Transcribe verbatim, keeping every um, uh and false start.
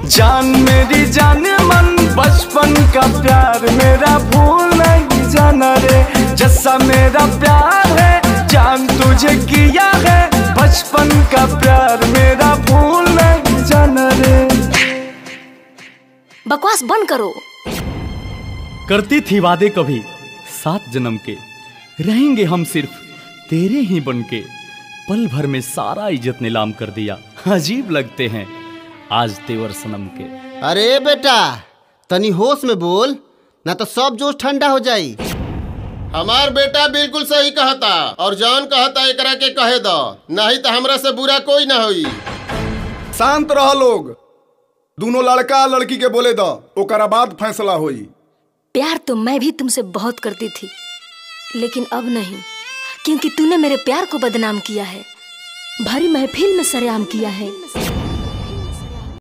जान मेरी जान मन बचपन का प्यार मेरा भूल नहीं जाना रे। जैसा मेरा प्यार है जान तुझे किया है, बचपन का प्यार मेरा भूल नहीं जाना रे। बकवास बंद करो। करती थी वादे कभी सात जन्म के, रहेंगे हम सिर्फ तेरे ही बनके। पल भर में सारा इज्जत नीलाम कर दिया, अजीब लगते हैं आज तेवर सनम के। अरे बेटा तनी होश में बोल, ना तो सब जोश ठंडा हो जाई। हमार बेटा बिल्कुल सही कहता और जान कहता एकरा के कहे दो, नहीं तो हमरा से बुरा कोई ना होई। शांत रह लोग, दोनों लड़का लड़की के बोले दो, ओकरा बाद फैसला होई। प्यार तो मैं भी तुमसे बहुत करती थी, लेकिन अब नहीं, क्योंकि तूने मेरे प्यार को बदनाम किया है, भरी महफिल में सरेआम किया है।